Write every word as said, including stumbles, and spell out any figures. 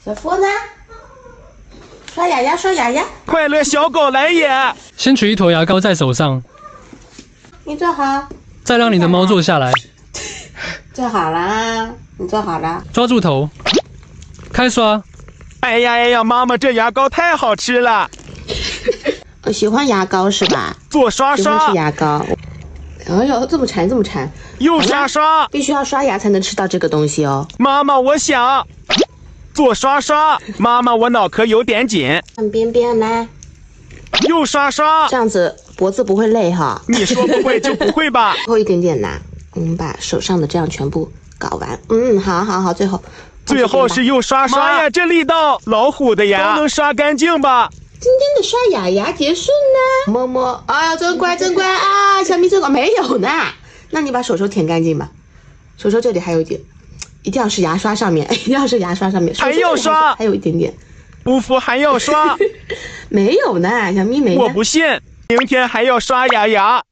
小夫呢？刷牙呀，刷牙呀！ 快乐小狗来也！ 先取一坨牙膏在手上， 你坐好， 再让你的猫坐下来。 坐好啦，你坐好啦。 抓住头，开刷。 哎呀哎呀，妈妈这牙膏太好吃了！ 我喜欢牙膏是吧？ 做刷刷喜欢吃牙膏。哎呦，这么馋，这么馋！ 又刷刷， 必须要刷牙才能吃到这个东西哦。 妈妈，我想做刷刷。妈妈，我脑壳有点紧。 看边边来， 又刷刷， 这样子脖子不会累哈。 你说不会就不会吧？ 最后一点点难，我们把手上的这样全部搞完。嗯，好好好，最后。 最后是又刷刷。妈呀，这力道，老虎的牙都能刷干净吧？ 今天的刷牙牙结束呢。摸摸，哎呀，真乖真乖啊！小咪真乖，没有呢。那你把手手舔干净吧，手手这里还有一点，一定要是牙刷上面，一定要是牙刷上面。 还要刷， 还有一点点。 不服还要刷？ 没有呢，小咪没呢。 我不信，明天还要刷牙牙。